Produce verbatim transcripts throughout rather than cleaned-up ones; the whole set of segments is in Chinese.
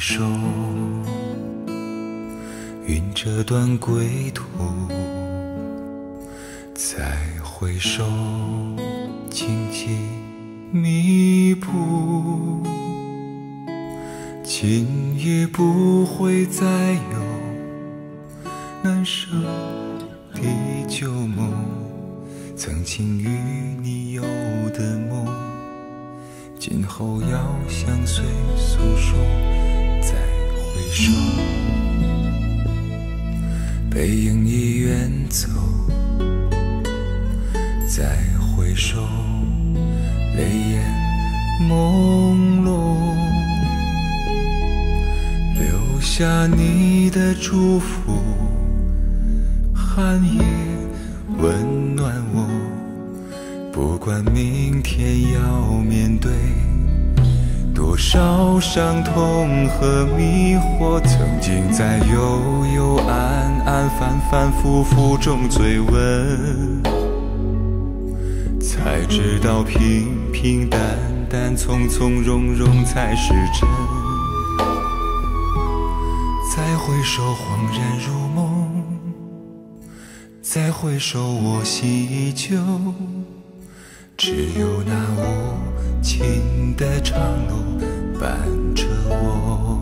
首，云遮断归途，再回首，荆棘密布，今夜不会再有难舍的旧梦，曾经与你有的梦，今后要相随诉说。再回首，背影已远走，再回首，泪眼朦胧，留下你的祝福，寒夜温暖我，不管明天要面对多少伤痛和迷惑，曾经在幽幽暗暗反反复复中追问，才知道平平淡淡从从容容才是真。再回首恍然如梦，再回首我心依旧，只有那无尽的长路伴着我。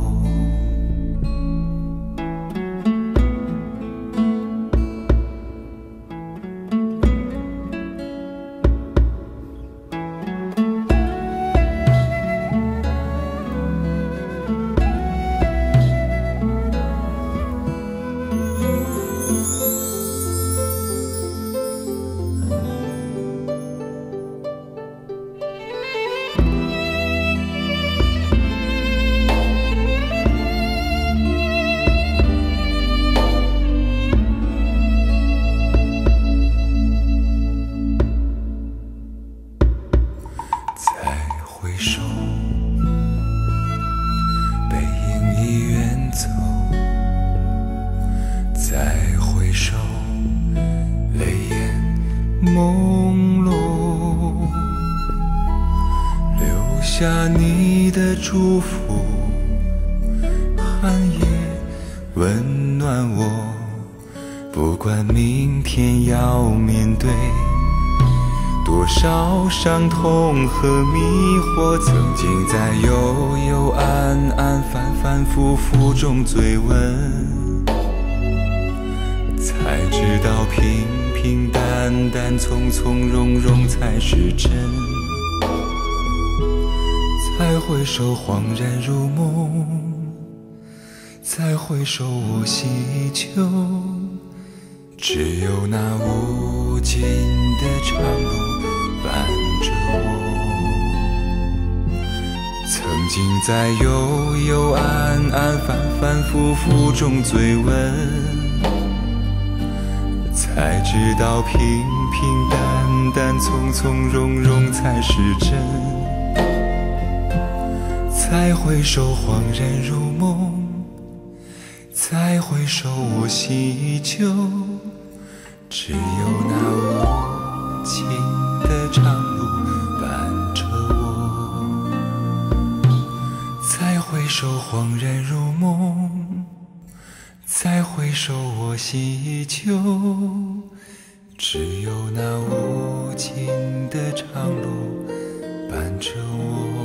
朦胧，留下你的祝福，寒夜温暖我，不管明天要面对多少伤痛和迷惑，曾经在幽幽暗暗反反复复中追问，才知道平平淡淡从从容容才是真。再回首恍然如梦，再回首我心依旧，只有那无尽的长路伴着我。曾经在幽幽暗暗反反复复中追问，才知道平平淡淡从从容容才是真。再回首恍然如梦，再回首我心依旧，只有那无尽的长路伴着我。再回首恍然如梦，再回首我心依旧，只有那无尽的长路伴着我。